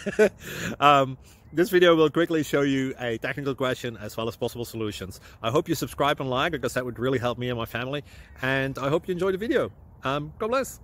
This video will quickly show you a technical question as well as possible solutions. I hope you subscribe and like, because that would really help me and my family. And I hope you enjoy the video. God bless.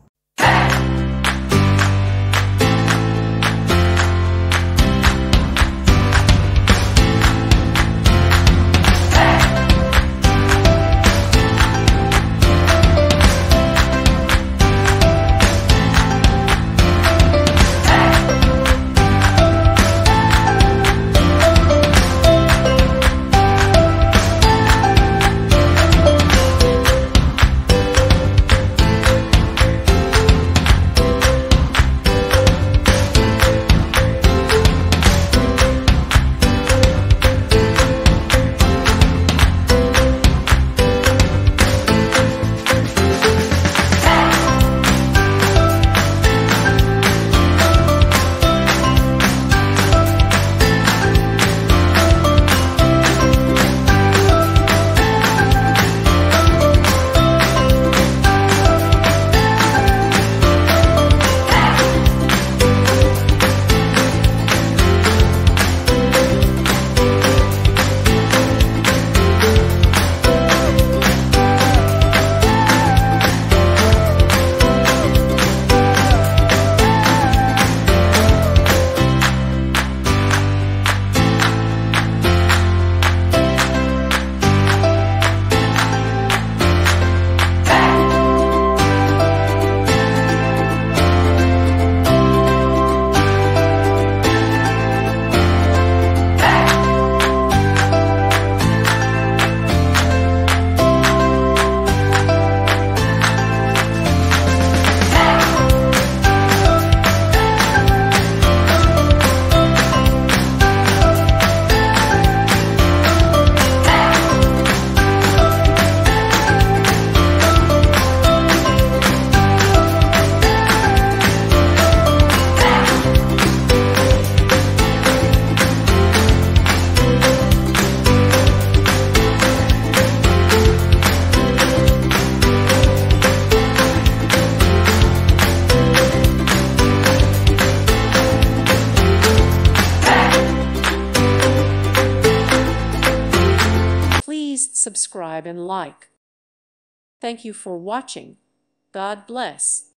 Please subscribe and like. Thank you for watching. God bless.